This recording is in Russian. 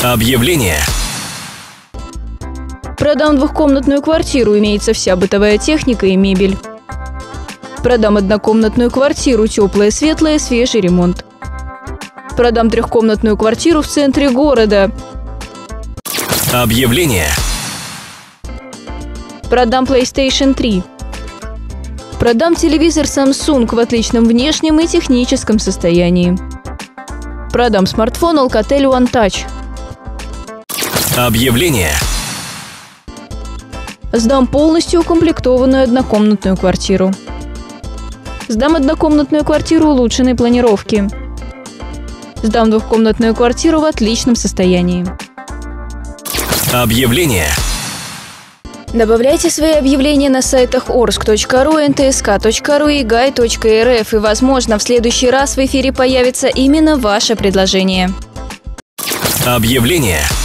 Объявление. Продам двухкомнатную квартиру, имеется вся бытовая техника и мебель. Продам однокомнатную квартиру, теплая, светлая, свежий ремонт. Продам трехкомнатную квартиру в центре города. Объявление. Продам PlayStation 3. Продам телевизор Samsung в отличном внешнем и техническом состоянии. Продам смартфон Alcatel One Touch. Объявление. Сдам полностью укомплектованную однокомнатную квартиру. Сдам однокомнатную квартиру улучшенной планировки. Сдам двухкомнатную квартиру в отличном состоянии. Объявление. Добавляйте свои объявления на сайтах orsk.ru, ntsk.ru и guy.rf, и, возможно, в следующий раз в эфире появится именно ваше предложение. Объявление.